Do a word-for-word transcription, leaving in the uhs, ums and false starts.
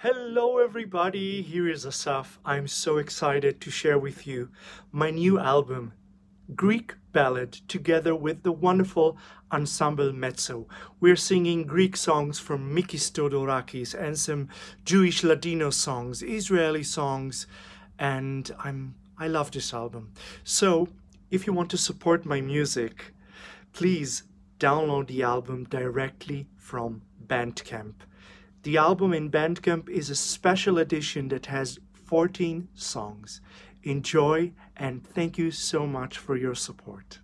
Hello everybody, here is Asaf. I'm so excited to share with you my new album, Greek Ballad, together with the wonderful Ensemble Mezzo. We're singing Greek songs from Mikis Theodorakis and some Jewish Ladino songs, Israeli songs, and I'm I love this album. So if you want to support my music, please download the album directly from Bandcamp. The album in Bandcamp is a special edition that has fourteen songs. Enjoy, and thank you so much for your support.